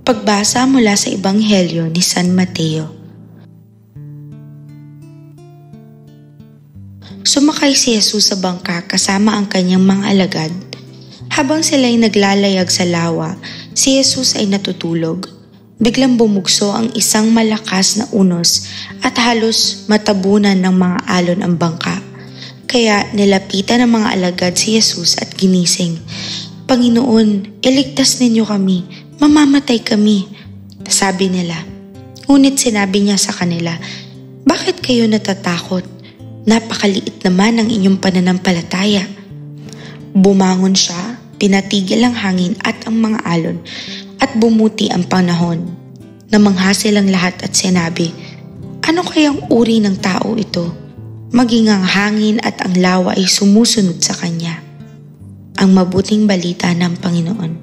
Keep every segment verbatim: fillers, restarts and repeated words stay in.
Pagbasa mula sa Ebanghelyo ni San Mateo. Sumakay si Jesus sa bangka kasama ang kanyang mga alagad. Habang sila'y naglalayag sa lawa, si Jesus ay natutulog. Biglang bumugso ang isang malakas na unos at halos matabunan ng mga alon ang bangka. Kaya nilapitan ng mga alagad si Jesus at ginising. "Panginoon, iligtas ninyo kami. Mamamatay kami," sabi nila. Ngunit sinabi niya sa kanila, "Bakit kayo natatakot? Napakaliit naman ang inyong pananampalataya." Bumangon siya, pinatigil ang hangin at ang mga alon, at bumuti ang panahon. Namangha silang lahat at sinabi, "Ano kayang uri ng tao ito? Maging ang hangin at ang lawa ay sumusunod sa kanya." Ang mabuting balita ng Panginoon.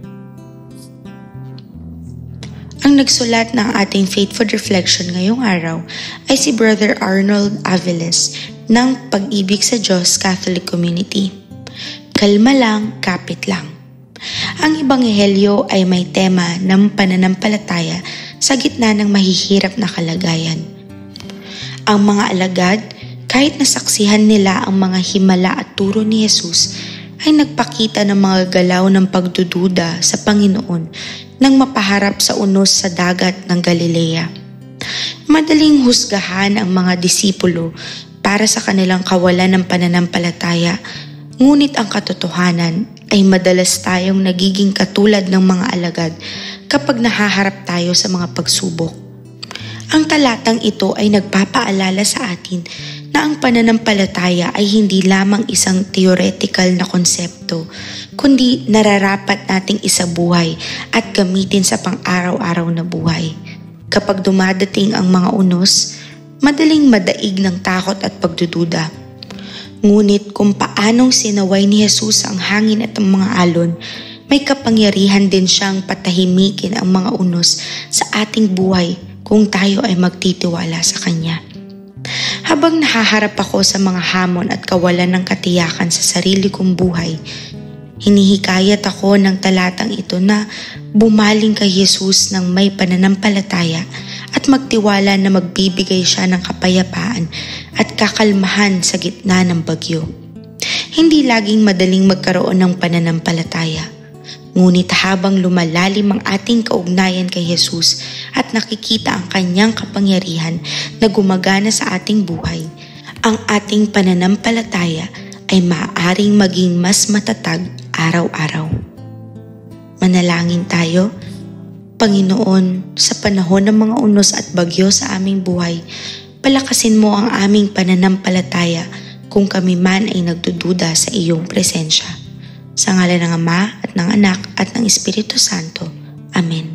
Ang nagsulat ng ating faithful reflection ngayong araw ay si Brother Arnold Aviles ng Pag-ibig sa Diyos Catholic Community. Kalma lang, kapit lang. Ang Ebanghelyo ay may tema ng pananampalataya sa gitna ng mahihirap na kalagayan. Ang mga alagad, kahit nasaksihan nila ang mga himala at turo ni Jesus, ay nagpakita ng mga galaw ng pagdududa sa Panginoon nang mapaharap sa unos sa dagat ng Galilea. Madaling husgahan ang mga disipulo para sa kanilang kawalan ng pananampalataya, ngunit ang katotohanan ay madalas tayong nagiging katulad ng mga alagad kapag nahaharap tayo sa mga pagsubok. Ang talatang ito ay nagpapaalala sa atin na ang pananampalataya ay hindi lamang isang theoretical na konsepto, kundi nararapat nating isabuhay at gamitin sa pang-araw-araw na buhay. Kapag dumadating ang mga unos, madaling madaig ng takot at pagdududa. Ngunit kung paanong sinaway ni Jesus ang hangin at ang mga alon, may kapangyarihan din siyang patahimikin ang mga unos sa ating buhay kung tayo ay magtitiwala sa Kanya. Habang nahaharap ako sa mga hamon at kawalan ng katiyakan sa sarili kong buhay, hinihikayat ako ng talatang ito na bumaling kay Jesus ng may pananampalataya at magtiwala na magbibigay siya ng kapayapaan at kakalmahan sa gitna ng bagyo. Hindi laging madaling magkaroon ng pananampalataya. Ngunit habang lumalalim ang ating kaugnayan kay Jesus at nakikita ang kanyang kapangyarihan na gumagana sa ating buhay, ang ating pananampalataya ay maaaring maging mas matatag araw-araw. Manalangin tayo. Panginoon, sa panahon ng mga unos at bagyo sa aming buhay, palakasin mo ang aming pananampalataya kung kami man ay nagdududa sa iyong presensya. Sa ngalan ng Ama at ng Anak at ng Espiritu Santo. Amen.